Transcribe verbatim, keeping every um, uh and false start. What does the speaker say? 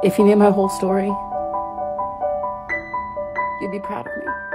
If you knew my whole story, you'd be proud of me.